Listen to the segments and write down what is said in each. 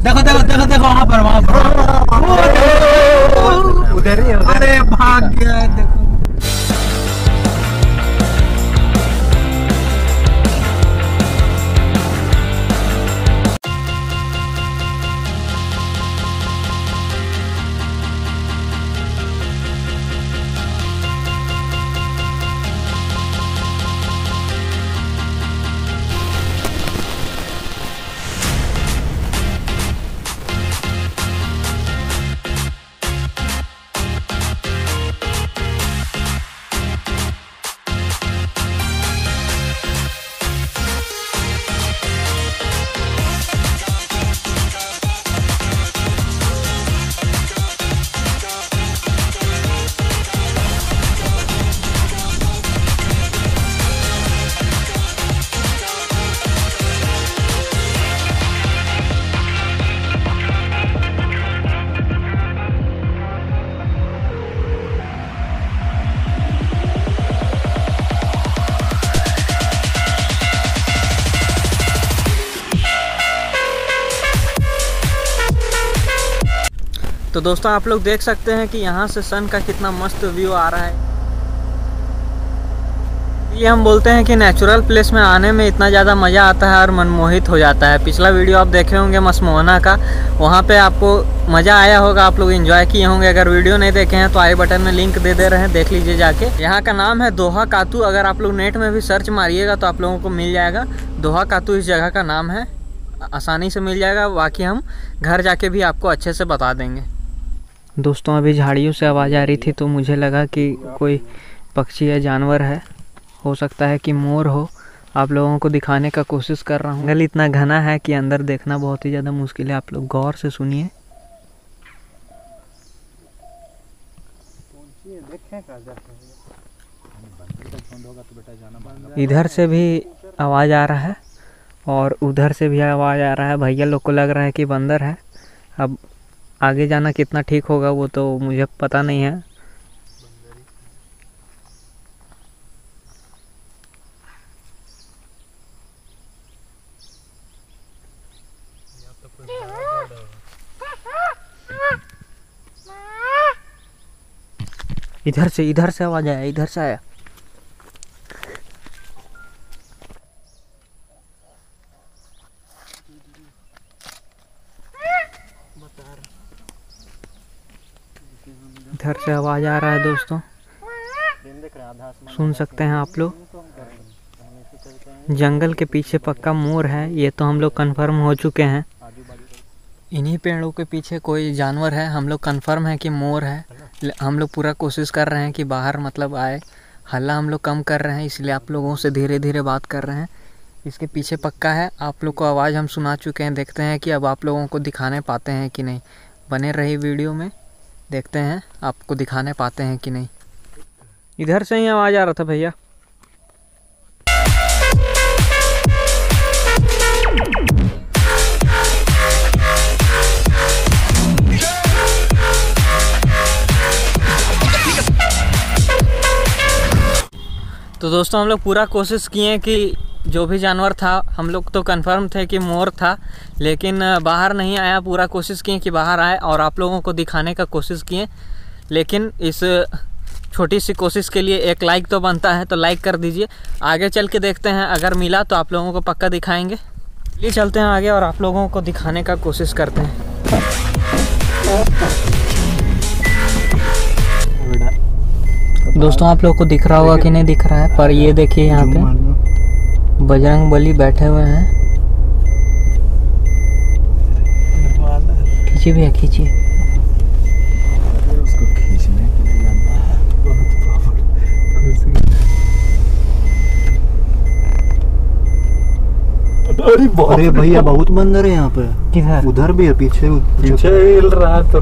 देखो देखो देखो देखो वहाँ पर उधर ही। अरे भाग गया है देखो। तो दोस्तों आप लोग देख सकते हैं कि यहाँ से सन का कितना मस्त व्यू आ रहा है। ये हम बोलते हैं कि नेचुरल प्लेस में आने में इतना ज़्यादा मज़ा आता है और मनमोहित हो जाता है। पिछला वीडियो आप देखे होंगे मसमोहना का, वहाँ पे आपको मज़ा आया होगा, आप लोग एंजॉय किए होंगे। अगर वीडियो नहीं देखे हैं तो आई बटन में लिंक दे रहे हैं, देख लीजिए जाके। यहाँ का नाम है दोहा कातू। अगर आप लोग नेट में भी सर्च मारिएगा तो आप लोगों को मिल जाएगा। दोहा कातू इस जगह का नाम है, आसानी से मिल जाएगा। बाकी हम घर जाके भी आपको अच्छे से बता देंगे। दोस्तों अभी झाड़ियों से आवाज़ आ रही थी तो मुझे लगा कि कोई पक्षी या जानवर है, हो सकता है कि मोर हो। आप लोगों को दिखाने का कोशिश कर रहा हूँ। जंगल इतना घना है कि अंदर देखना बहुत ही ज़्यादा मुश्किल है। आप लोग गौर से सुनिए। इधर से भी आवाज़ आ रहा है और उधर से भी आवाज़ आ रहा है। भैया लोग को लग रहा है कि बंदर है। अब आगे जाना कितना ठीक होगा वो तो मुझे पता नहीं है। इधर से आवाज आया, इधर से आया। इधर से आवाज आ रहा है दोस्तों, सुन सकते हैं आप लोग। जंगल के पीछे पक्का मोर है, ये तो हम लोग कंफर्म हो चुके हैं। इन्हीं पेड़ों के पीछे कोई जानवर है, हम लोग कंफर्म है कि मोर है। हम लोग पूरा कोशिश कर रहे हैं कि बाहर मतलब आए। हल्ला हम लोग कम कर रहे हैं, इसलिए आप लोगों से धीरे धीरे बात कर रहे हैं। इसके पीछे पक्का है। आप लोग को आवाज़ हम सुना चुके हैं, देखते हैं कि अब आप लोगों को दिखाने पाते हैं कि नहीं। बने रही वीडियो में, देखते हैं आपको दिखाने पाते हैं कि नहीं। इधर से ही आवाज़ आ रहा था भैया। तो दोस्तों हम लोग पूरा कोशिश किए कि जो भी जानवर था, हम लोग तो कंफर्म थे कि मोर था, लेकिन बाहर नहीं आया। पूरा कोशिश किए कि बाहर आए और आप लोगों को दिखाने का कोशिश किए, लेकिन इस छोटी सी कोशिश के लिए एक लाइक तो बनता है, तो लाइक कर दीजिए। आगे चल के देखते हैं, अगर मिला तो आप लोगों को पक्का दिखाएंगे। चलिए चलते हैं आगे और आप लोगों को दिखाने का कोशिश करते हैं। दोस्तों आप लोगों को दिख रहा होगा कि नहीं दिख रहा है, पर ये देखिए यहाँ पे बजरंगबली बैठे हुए हैं। खींचिए भैया खींचिए। उसको खींचने के लिए जानता है बहुत। अरे भैया बहुत बंदर है यहाँ पे। किधर? उधर भी है, पीछे हिल रहा तो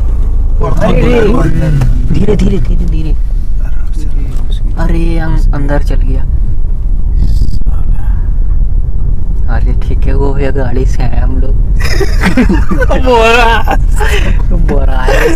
धीरे धीरे धीरे धीरे। अरे अंदर चल गया। अरे ठीक है, वो भैया गाड़ी से आए हम लोग। बोरा है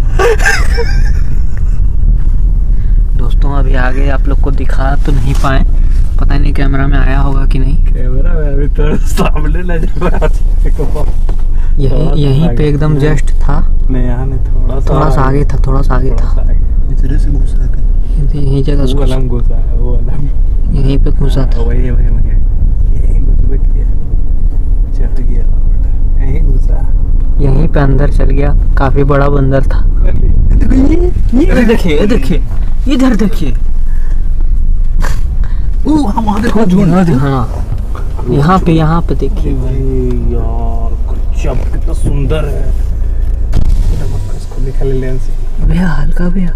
दोस्तों। अभी आगे आप लोग को दिखा तो नहीं पाए, पता नहीं कैमरा में आया होगा कि नहीं। कैमरा में अभी तो सामने नजर आ रहा है। यहीं पे एकदम जस्ट था, नहीं यहाँ नहीं, थोड़ा सा आगे था, थोड़ा सा आगे था, इधर से घुसा के यही जगह से वो अलम घुसा है, वो अलम यहीं पे घुसा था। वही यही घुस गया, चढ़ गया बेटा, यही घुसा। यहीं पे अंदर चल गया, काफी बड़ा बंदर था। ये देखिए, देखिए इधर देखिए, वहाँ देखो हाँ यहाँ पे देखिए। भाई यार गजब, कितना सुंदर है। इसको निकाल ले लेंस। भैया हल्का भैया,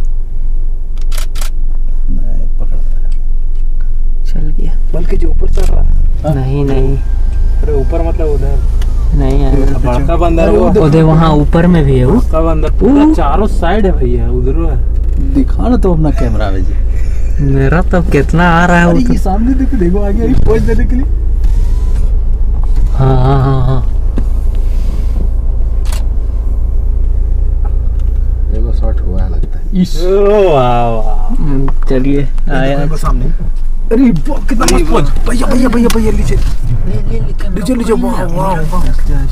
नहीं पकड़ता है, चल गया। बल्कि जो ऊपर चढ़ रहा, नहीं नहीं अरे ऊपर मतलब उधर नहीं आएगा। बड़का बंदर है वो, उधर वहाँ ऊपर में भी है वो। बड़का बंदर पूरा चारों साइड है भैया, उधर है। दिखा ना तो अपना कैमरा में जी। मेरा तब कितना आ रहा है अरे वो ये तो। सामने देखो आगे अभी पहुंच देने के लिए। हाँ हाँ हाँ हाँ, देखो शॉट हुआ है लगता है। ओ वाह वाह, चलिए आया। देखो सामने। अरे कितना मस्त पहुंच। भैया भैया भैया भैया नीचे नीचे नीचे। वाह वाह वाह,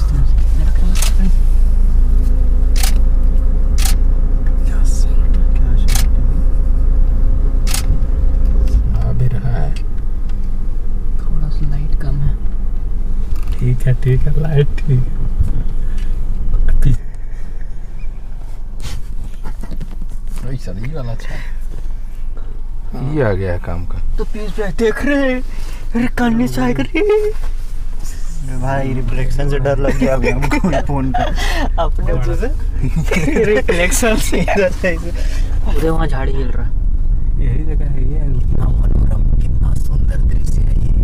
अभी रहा है। थोड़ा सा लाइट कम है। ठीक है लाइट ठीक है। सही वाला अच्छा है। ये आ गया है काम का। तो प्लीज देख रहे हैं, अरे कानने से आएगा रे भाई रिफ्लेक्शन से डर लग गया अभी हमको फोन का। अपने से रिफ्लेक्शन से। अरे वहाँ झाड़ी हिल रहा है। यही जगह है ये। कितना मनोरम, कितना सुंदर दृश्य है ये।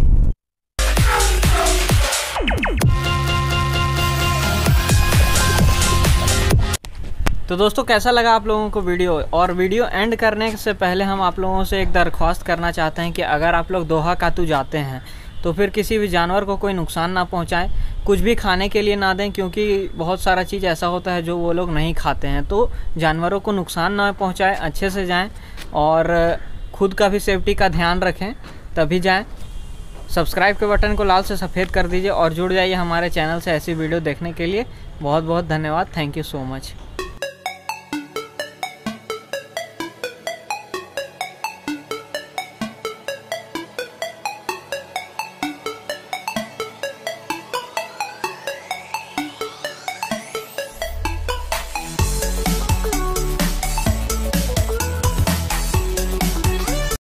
तो दोस्तों कैसा लगा आप लोगों को वीडियो, और वीडियो एंड करने से पहले हम आप लोगों से एक दरख्वास्त करना चाहते हैं कि अगर आप लोग दोहा कातू जाते हैं तो फिर किसी भी जानवर को कोई नुकसान ना पहुंचाएं, कुछ भी खाने के लिए ना दें, क्योंकि बहुत सारा चीज़ ऐसा होता है जो वो लोग नहीं खाते हैं। तो जानवरों को नुकसान ना पहुंचाएं, अच्छे से जाएं और खुद का भी सेफ्टी का ध्यान रखें, तभी जाएं। सब्सक्राइब के बटन को लाल से सफ़ेद कर दीजिए और जुड़ जाइए हमारे चैनल से ऐसी वीडियो देखने के लिए। बहुत बहुत धन्यवाद। Thank you so much.